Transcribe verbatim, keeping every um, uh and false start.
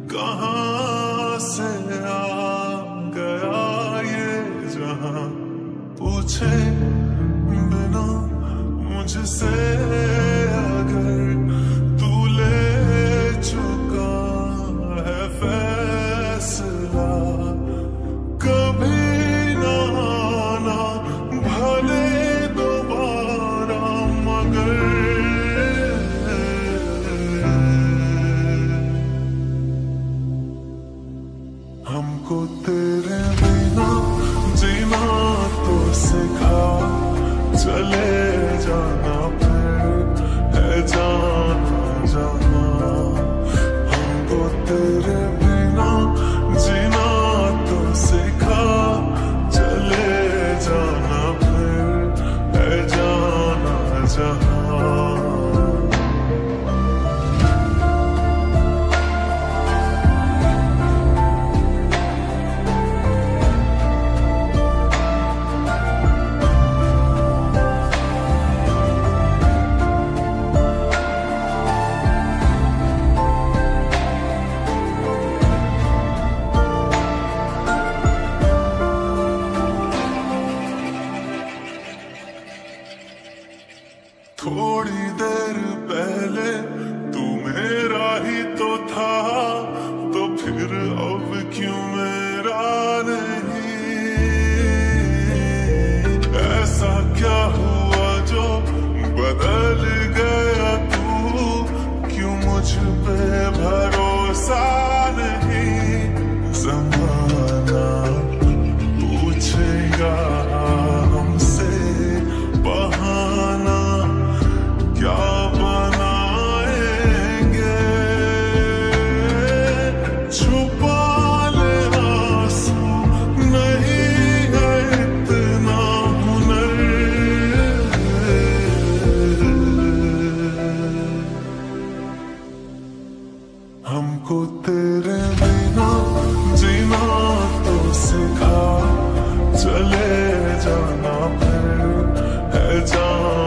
कहाँ से आ गया ये जहां, पूछे बिना मुझसे अगर तू ले चुका है फैसला, कभी ना आना भले दोबारा, मगर हमको तेरे बिना जीना तो सिखा, चले जाना फिर है जाना जहां। हमको तेरे बिना जीना तो सिखा, चले जाना फिर है जाना जहां। थोड़ी देर पहले तू मेरा ही तो था, तो फिर अब क्यों मेरा नहीं? ऐसा क्या हुआ जो बदल गया तू, क्यों मुझ पे भरोसा नहीं? ज़माना पूछेगा हमसे बहाना, क्या बनाएंगे? छुपा ले आंसू, नहीं है इतना हुनर। हमको तेरे बिना जीना तो सिखा, चले जाना फिर है जाना